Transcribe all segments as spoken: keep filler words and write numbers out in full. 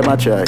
a try.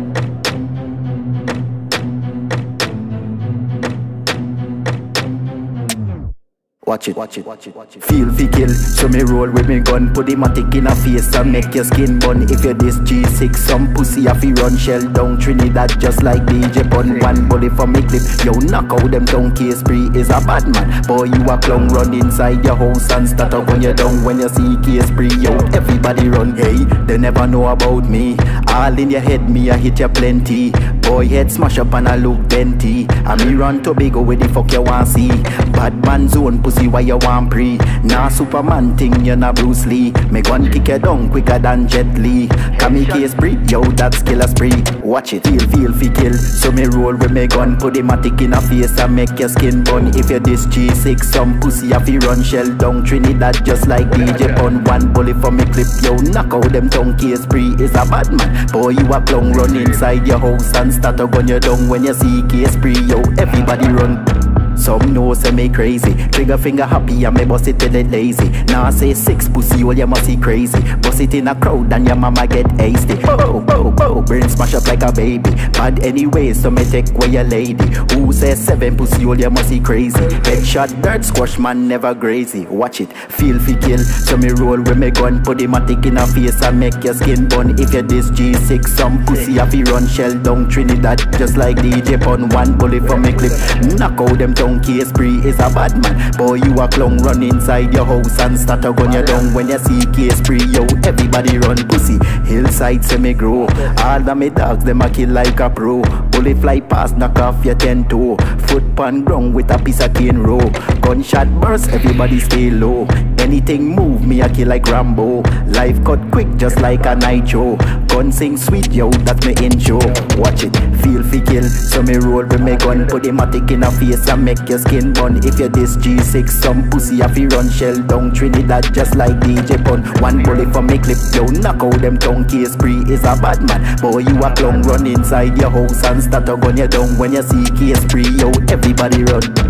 Watch it, watch it, watch it, watch it. Feel fi kill, so me roll with me gun. Put the matic in a face and make your skin burn. If you're this G six, some pussy a fi run. Shell down Trinidad just like D J Pun. One bullet for me clip, yo knock out them down. Case spree is a bad man. Boy you a clown, run inside your house and start up when you're down. When you see case spree, yo everybody run. Hey, they never know about me. All in your head, me I hit you plenty. Boy head smash up and I look denty. And me run Tobago where the fuck you want see. Bad man zone pussy why you want pre. Nah Superman thing you nah Bruce Lee. Me gun kick you down quicker than Jet Li. Kamikaze spree, yo that's killer spree. Watch it, feel feel fi kill. So me roll with me gun, put the matic in a face and make your skin burn. If you this G six, some pussy a fi run. Shell down Trinidad just like D J Pun. One bullet for me clip, yo knock out them tongue. Case spree is a bad man. Boy you a clown, run inside your house and start a gun you down. When you see case spree, yo everybody run. Some know say me crazy. Trigger finger happy and me bust it till it lazy. Now say six pussy all you must see crazy. Bust it in a crowd and your mama get hasty. Oh, oh, oh, brain smash up like a baby. Bad anyway so me take away your lady. Who says seven pussy all you must see crazy. Headshot dirt squash man never crazy. Watch it, feel fi kill. So me roll with me gun, put the matic in a face and make your skin burn. If you this G six, some pussy a fi run. Shell down Trinidad just like D J Pun. One bullet for me clip, knock out them tongue. Case spree is a bad man. Boy you a clown, run inside your house and start a gun you down. When you see case spree, yo everybody run. Pussy hillside say me grow. All of me dogs them a kill like a pro. Bullet fly past, knock off your ten toe. Foot pan ground with a piece of cane row. Gunshot burst, everybody stay low. Anything move, me a kill like Rambo. Life cut quick just like a nitro. Gun sing sweet, yo that's me intro. Watch it, feel fi kill. So me roll with me gun, put the matic in a face and make your skin burn. If you this G six, some pussy a fi run. Shell down Trinidad just like D J Pun. One bullet for me clip, yo knock out them tongue. Case spree is a bad man. Boy you a clown, run inside your house and start a gun you down. When you see case spree, yo everybody run.